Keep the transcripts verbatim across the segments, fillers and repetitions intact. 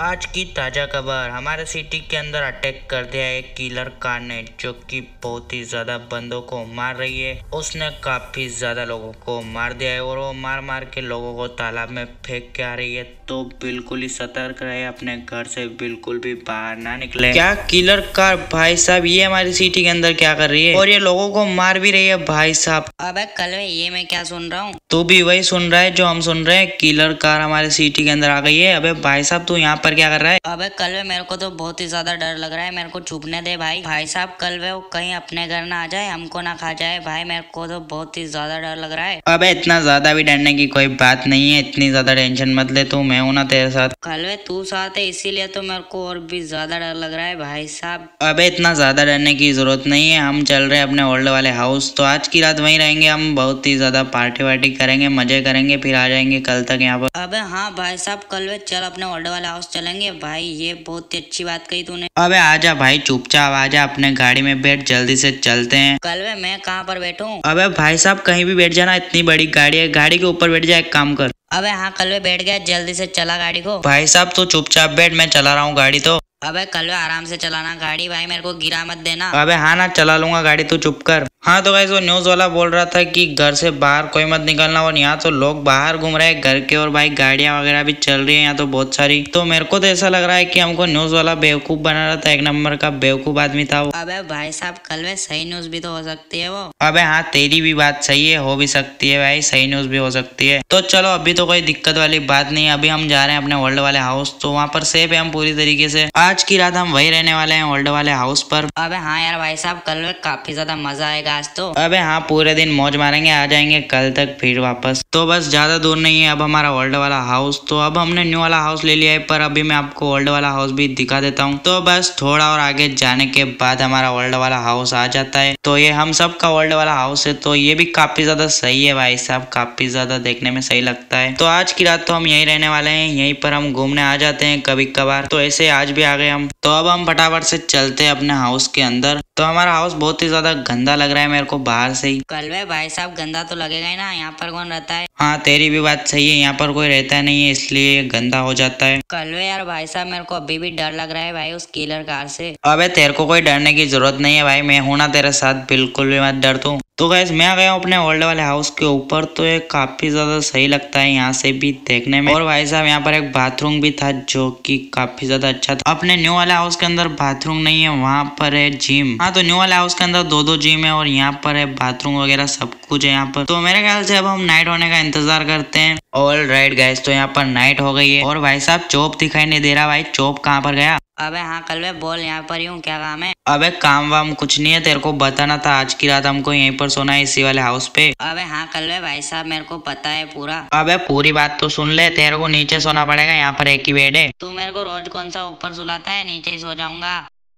आज की ताज़ा खबर, हमारे सिटी के अंदर अटैक कर दिया एक किलर कार ने, जो कि बहुत ही ज़्यादा बंदों को मार रही है। उसने काफ़ी ज़्यादा लोगों को मार दिया है और वो मार मार के लोगों को तालाब में फेंक के आ रही है। तो बिल्कुल ही सतर्क रहे, अपने घर से बिल्कुल भी बाहर ना निकले। क्या किलर कार भाई साहब, ये हमारी सिटी के अंदर क्या कर रही है और ये लोगों को मार भी रही है भाई साहब। अबे कलवे, ये मैं क्या सुन रहा हूँ? तू भी वही सुन रहा है जो हम सुन रहे हैं, किलर कार हमारे सिटी के अंदर आ गई है। अबे भाई साहब, तू यहाँ पर क्या कर रहा है? अबे कलवे, मेरे को तो बहुत ही ज्यादा डर लग रहा है, मेरे को छुपने दे भाई। भाई साहब कलवे, वो कहीं अपने घर ना आ जाए, हमको ना खा जाए भाई, मेरे को तो बहुत ही ज्यादा डर लग रहा है। अबे इतना ज्यादा भी डरने की कोई बात नहीं है, इतनी ज्यादा टेंशन मत ले तू, मैं हूं ना तेरे साथ। कलवे तू साथ है इसीलिए तो मेरे को और भी ज्यादा डर लग रहा है भाई साहब। अबे इतना ज्यादा डरने की जरूरत नहीं है, हम चल रहे हैं अपने ओल्ड वाले हाउस। तो आज की रात वहीं रहेंगे हम, बहुत ही ज्यादा पार्टी वार्टी करेंगे, मजे करेंगे, फिर आ जाएंगे कल तक यहाँ पर। अबे हाँ भाई साहब कलवे, चल अपने ओल्ड वाले हाउस चलेंगे भाई, ये बहुत ही अच्छी बात कही तूने। अबे आजा भाई, चुपचाप आजा, अपने गाड़ी में बैठ, जल्दी से चलते हैं। कलवे मैं कहाँ पर बैठूं? अबे भाई साहब कहीं भी बैठ जाना, इतनी बड़ी गाड़ी है, गाड़ी के ऊपर बैठ जा, एक काम कर। अबे हाँ कलवे बैठ गया, जल्दी से चला गाड़ी को। भाई साहब तू चुपचाप बैठ, मैं चला रहा हूँ गाड़ी। तो अबे कलवे आराम से चलाना गाड़ी भाई, मेरे को गिरा मत देना। अबे हाँ ना, चला लूंगा गाड़ी, तू चुप कर। हाँ तो गाइस, वो न्यूज वाला बोल रहा था कि घर से बाहर कोई मत निकलना, और यहाँ तो लोग बाहर घूम रहे हैं घर के, और भाई गाड़ियां वगैरह भी चल रही है यहाँ तो बहुत सारी। तो मेरे को तो ऐसा लग रहा है कि हमको न्यूज वाला बेवकूफ बना रहा था, एक नंबर का बेवकूफ आदमी था वो। अबे भाई साहब कलवे, सही न्यूज भी तो हो सकती है वो। अबे हाँ, तेरी भी बात सही है, हो भी सकती है भाई, सही न्यूज भी हो सकती है। तो चलो, अभी तो कोई दिक्कत वाली बात नहीं है, अभी हम जा रहे हैं अपने वर्ल्ड वाले हाउस, तो वहाँ पर सेफ है हम पूरी तरीके से। आज की रात हम वही रहने वाले हैं वर्ल्ड वाले हाउस पर। अबे हाँ यार भाई साहब कलवे, काफी ज्यादा मजा आएगा आज तो। अबे हाँ, पूरे दिन मौज मारेंगे, आ जाएंगे कल तक फिर वापस। तो बस ज्यादा दूर नहीं है अब हमारा वर्ल्ड वाला हाउस। तो अब हमने न्यू वाला हाउस ले लिया है, पर अभी मैं आपको वर्ल्ड वाला हाउस भी दिखा देता हूँ। तो बस थोड़ा और आगे जाने के बाद हमारा वर्ल्ड वाला हाउस आ जाता है। तो ये हम सब का वर्ल्ड वाला हाउस है, तो ये भी काफी ज्यादा सही है भाई साहब, काफी ज्यादा देखने में सही लगता है। तो आज की रात तो हम यही रहने वाले हैं, यहीं पर हम घूमने आ जाते हैं कभी कभार। तो ऐसे आज भी आ गए हम। तो अब हम फटाफट से चलते हैं अपने हाउस के अंदर। तो हमारा हाउस बहुत ही ज्यादा गंदा लग रहा है मेरे को बाहर से ही। कलवे भाई साहब, गंदा तो लगेगा ही ना, यहाँ पर कौन रहता है? हाँ तेरी भी बात सही है, यहाँ पर कोई रहता नहीं है, इसलिए ये गंदा हो जाता है। कलवे यार भाई साहब, मेरे को अभी भी डर लग रहा है भाई उस किलर कार से। अबे तेरे को कोई डरने की जरूरत नहीं है भाई, मैं हूं ना तेरे साथ, बिल्कुल भी मत डर तू। तो गैस मैं आ गया हूँ अपने वर्ल्ड वाले हाउस के ऊपर। तो ये काफी ज्यादा सही लगता है यहाँ से भी देखने में। और भाई साहब यहाँ पर एक बाथरूम भी था, जो कि काफी ज्यादा अच्छा था। अपने न्यू वाले हाउस के अंदर बाथरूम नहीं है, वहाँ पर है जिम। हाँ तो न्यू वाले हाउस के अंदर दो दो जिम है, और यहाँ पर है बाथरूम वगैरह सब कुछ है यहाँ पर। तो मेरे ख्याल से अब हम नाइट होने का इंतजार करते हैं। ऑल राइट गाइस, तो यहाँ पर नाइट हो गई है। और भाई साहब चोप दिखाई नहीं दे रहा, भाई चोप कहाँ पर गया? अबे हाँ कलवे बोल, यहाँ पर ही हूँ, क्या काम है? अबे काम वाम कुछ नहीं है, तेरे को बताना था आज की रात हमको यहीं पर सोना है, इसी वाले हाउस पे। अबे हाँ कलवे भाई साहब, मेरे को पता है पूरा। अबे पूरी बात तो सुन ले, तेरे को नीचे सोना पड़ेगा, यहाँ पर एक ही बेड है। तू मेरे को रोज कौन सा ऊपर सुलाता है, नीचे ही सो जाऊंगा।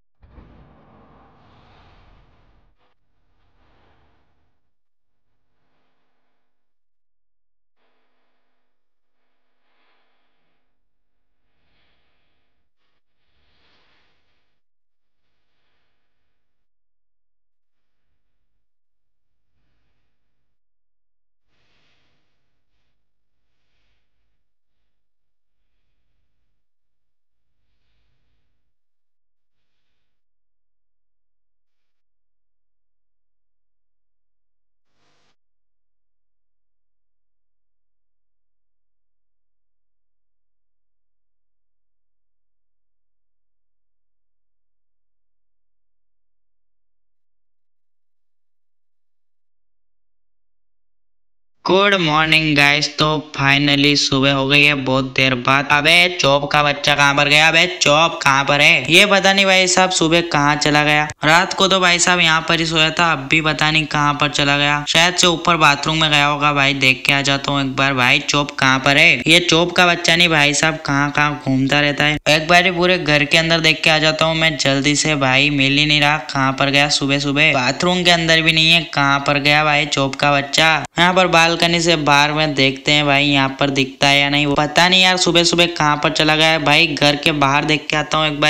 गुड मॉर्निंग गाइस, तो फाइनली सुबह हो गई है बहुत देर बाद। अबे चौप का बच्चा कहाँ पर गया? अबे चौप कहाँ पर है? ये पता नहीं भाई साहब, सुबह कहाँ चला गया। रात को तो भाई साहब यहाँ पर ही सोया था, अब भी पता नहीं कहाँ पर चला गया। शायद से ऊपर बाथरूम में गया होगा। भाई देख के आ जाता हूँ एक बार। भाई चौप कहाँ पर है? ये चौप का बच्चा नहीं भाई साहब, कहाँ कहाँ घूमता रहता है। एक बार पूरे घर के अंदर देख के आ जाता हूँ मैं जल्दी से। भाई मिल ही नहीं रहा, कहाँ पर गया सुबह सुबह? बाथरूम के अंदर भी नहीं है, कहाँ पर गया भाई चौप का बच्चा? यहाँ पर बालकनी से बाहर में देखते हैं भाई, यहाँ पर दिखता है या नहीं, पता नहीं यार सुबह सुबह कहाँ पर चला गया है। भाई घर के बाहर देख के आता हूँ एक बारी में।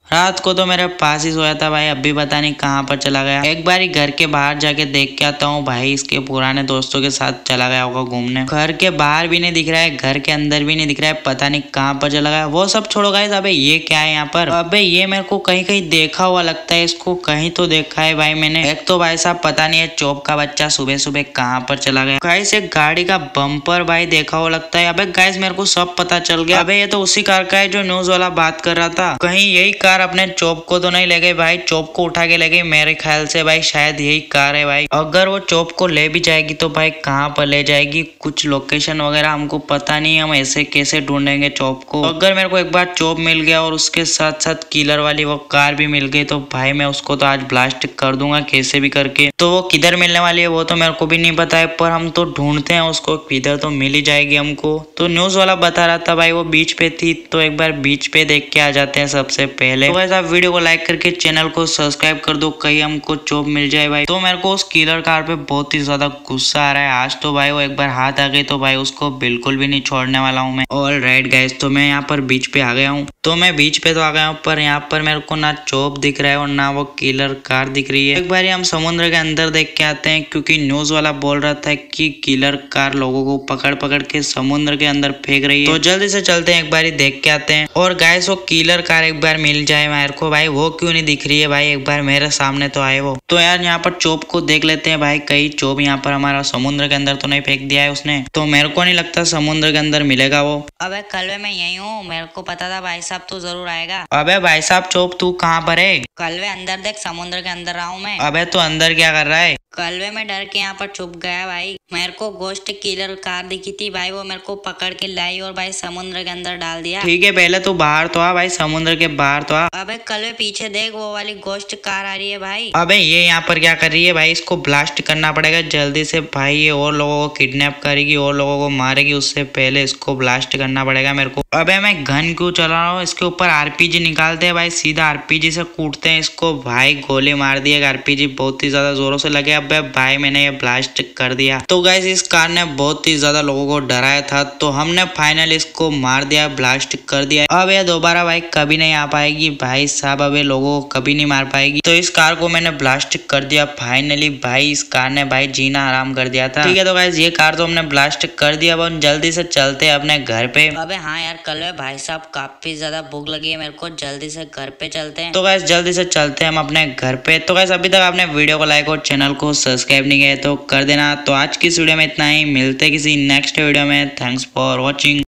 रात को तो मेरे पास ही सोया था भाई, अभी पता नहीं कहाँ पर चला गया। एक बार ही घर के बाहर जाके देख के आता हूँ भाई, इसके पुराने दोस्तों के साथ चला गया होगा घूमने। घर के बाहर भी नहीं दिख रहा है, घर के अंदर भी नहीं दिख रहा है, पता नहीं कहाँ पर चला गया। वो सब छोड़ो गाइस, अबे ये क्या है यहाँ पर? अबे ये मेरे को कहीं कहीं देखा हुआ लगता है, इसको कहीं तो देखा है भाई मैंने। एक तो भाई साहब पता नहीं है चोप का बच्चा सुबह सुबह कहाँ पर चला गया। गाइस एक गाड़ी का बम्पर भाई देखा हुआ लगता है। अबे गाइस मेरे को सब पता चल गया। अबे ये तो उसी कार का है जो न्यूज वाला बात कर रहा था। कहीं यही कार अपने चोप को तो नहीं ले गए भाई? चोप को उठा के ले गए मेरे ख्याल से भाई, शायद यही कार है भाई। अगर वो चोप को ले भी जाएगी तो भाई कहाँ पर ले जाएगी? कुछ लोकेशन वगैरह हमको पता नहीं, हम ऐसे कैसे ढूंढेंगे चोप को? अगर मेरे को एक बार चोप मिल गया और उसके साथ साथ किलर वाली वो कार भी मिल गई तो भाई मैं उसको तो आज ब्लास्ट कर दूंगा कैसे भी करके। तो वो किधर मिलने वाली है वो तो मेरे को भी नहीं पता है, पर हम तो ढूंढते हैं उसको, किधर तो मिल ही जाएगी हमको। तो न्यूज वाला बता रहा था भाई वो बीच पे थी, तो एक बार बीच पे देख के आ जाते हैं सबसे पहले। तो वैसे आप वीडियो को लाइक करके चैनल को सब्सक्राइब कर दो, कहीं हमको चोप मिल जाए भाई। तो मेरे को उस किलर कार पे बहुत ही ज्यादा गुस्सा आ रहा है आज तो भाई। वो एक बार हाथ आ गई तो भाई उसको बिल्कुल भी नहीं छोड़ने वाला हूँ मैं। ऑल राइट गाइस, तो मैं यहाँ पर बीच पे आ गया हूँ। तो मैं बीच पे तो आ गया हूँ, पर यहाँ पर मेरे को ना चोप दिख रहा है और ना वो किलर कार दिख रही है। एक बार हम समुद्र के अंदर देख के आते हैं, क्योंकि न्यूज वाला बोल रहा था कि किलर कार लोगों को पकड़ पकड़ के समुद्र के अंदर फेंक रही है। तो जल्दी से चलते हैं, एक बार देख के आते हैं। और गाइस वो किलर कार एक बार मिल जाए मेरे को भाई, वो क्यों नहीं दिख रही है भाई? एक बार मेरे सामने तो आए वो। तो यार यहाँ पर चोप को देख लेते हैं भाई, कहीं चोप यहाँ पर हमारा समुद्र के अंदर तो नहीं फेंक दिया है उसने। तो मेरे को नहीं लगता समुद्र के अंदर मिलेगा वो। अबे कलवे मैं यही हूँ, मेरे को पता था भाई साहब तू जरूर आएगा। अबे भाई साहब चोप तू कहाँ पर है? कलवे अंदर देख, समुद्र के अंदर रहा हूँ मैं। अबे तो अंदर क्या कर रहा है? कलवे में डर के यहाँ पर छुप गया भाई। मेरे को गोश्त किलर कार दिखी थी भाई, वो मेरे को पकड़ के लाई और भाई समुद्र के अंदर डाल दिया। ठीक है पहले तू बाहर तो आ भाई, समुद्र के बाहर तो आ। अबे कलवे पीछे देख, वो वाली गोश्त कार आ रही है भाई। अबे ये यहाँ पर क्या कर रही है भाई? इसको ब्लास्ट करना पड़ेगा जल्दी से भाई, ये और लोगों को किडनैप करेगी और लोगों को मारेगी, उससे पहले इसको ब्लास्ट करना पड़ेगा मेरे को। अबे मैं गन क्यों चला रहा हूँ? इसके ऊपर आरपीजी निकालते हैं भाई, सीधा आरपीजी से कूटते हैं इसको भाई। गोली मार दिया, आरपीजी बहुत ही ज्यादा जोरों से लगे। अबे भाई मैंने ये ब्लास्ट कर दिया। तो गाइस इस कार ने बहुत ही ज्यादा लोगों को डराया था, तो हमने फाइनल इसको मार दिया, ब्लास्ट कर दिया। अब ये दोबारा भाई कभी नहीं आ पाएगी भाई साहब, अब ये लोगों को कभी नहीं मार पाएगी। तो इस कार को मैंने ब्लास्ट कर दिया फाइनली भाई। इस कार ने भाई जीना आराम कर दिया था। ठीक है तो गाइस ये कार तो हमने ब्लास्ट कर दिया। अब हम जल्दी से चलते हैं अपने घर पे। अबे हाँ यार कलवे भाई साहब काफी ज्यादा भूख लगी है मेरे को, जल्दी से घर पे चलते हैं। तो गाइस जल्दी से चलते हैं हम अपने घर पे। तो गाइस अभी तक आपने वीडियो को लाइक और चैनल को सब्सक्राइब नहीं किया तो कर देना। तो आज की इस वीडियो में इतना ही, मिलते किसी नेक्स्ट वीडियो में। Thanks for watching.